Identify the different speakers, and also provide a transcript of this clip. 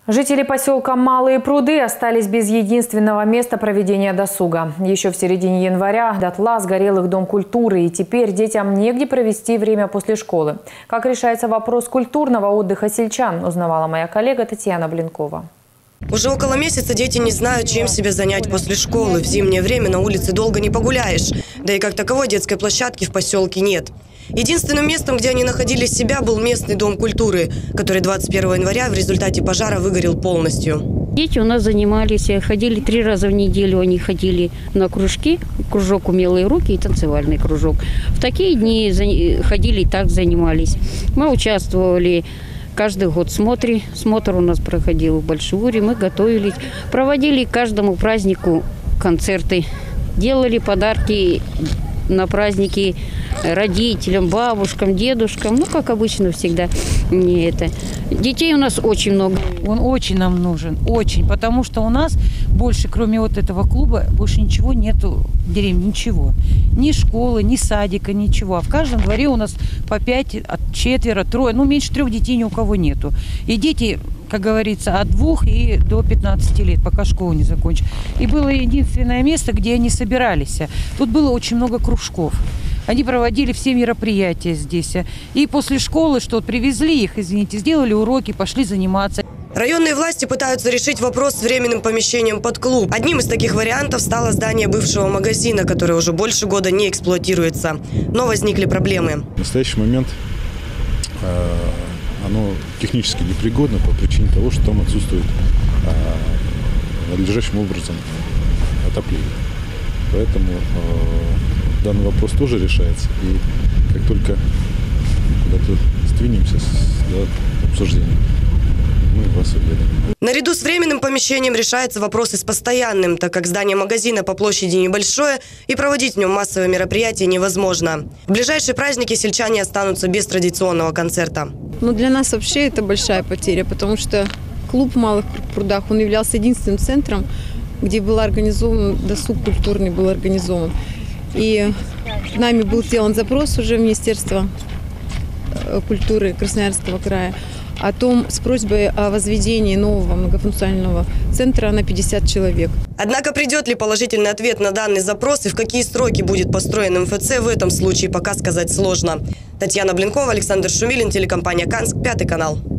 Speaker 1: Жители поселка Малые Пруды остались без единственного места проведения досуга. Еще в середине января дотла сгорел их дом культуры, и теперь детям негде провести время после школы. Как решается вопрос культурного отдыха сельчан, узнавала моя коллега Татьяна Блинкова.
Speaker 2: Уже около месяца дети не знают, чем себя занять после школы. В зимнее время на улице долго не погуляешь. Да и как таковой детской площадки в поселке нет. Единственным местом, где они находили себя, был местный дом культуры, который 21 января в результате пожара выгорел полностью.
Speaker 3: Дети у нас занимались, ходили 3 раза в неделю, они ходили на кружки, кружок «Умелые руки» и танцевальный кружок. В такие дни ходили и так занимались. Мы участвовали каждый год в смотре. Смотр у нас проходил в Большуре. Мы готовились, проводили к каждому празднику концерты, делали подарки на праздники родителям, бабушкам, дедушкам. Ну, как обычно всегда. Не это. Детей у нас очень много.
Speaker 4: Он очень нам нужен, очень. Потому что у нас больше, кроме вот этого клуба, больше ничего нету в деревне, ничего. Ни школы, ни садика, ничего. А в каждом дворе у нас по 5, 4, 3, ну, меньше 3 детей ни у кого нету. И дети, как говорится, от 2 и до 15 лет, пока школу не закончат. И было единственное место, где они собирались. Тут было очень много кружков. Они проводили все мероприятия здесь. И после школы, что привезли их, извините, сделали уроки, пошли заниматься.
Speaker 2: Районные власти пытаются решить вопрос с временным помещением под клуб. Одним из таких вариантов стало здание бывшего магазина, которое уже больше года не эксплуатируется. Но возникли проблемы.
Speaker 5: В настоящий момент оно технически непригодно по причине того, что там отсутствует надлежащим образом отопление. Поэтому данный вопрос тоже решается. И как только куда-то сдвинемся с обсуждением, мы вас уведомим.
Speaker 2: Наряду с временным помещением решается вопрос и с постоянным, так как здание магазина по площади небольшое и проводить в нем массовые мероприятия невозможно. В ближайшие праздники сельчане останутся без традиционного концерта.
Speaker 6: Но для нас вообще это большая потеря, потому что клуб в Малых Прудах, он являлся единственным центром, где был организован досуг культурный, был организован. И нами был сделан запрос уже в Министерство культуры Красноярского края с просьбой о возведении нового многофункционального центра на 50 человек.
Speaker 2: Однако придет ли положительный ответ на данный запрос и в какие сроки будет построен МФЦ, в этом случае пока сказать сложно. Татьяна Блинкова, Александр Шумилин, телекомпания «Канск», 5 канал.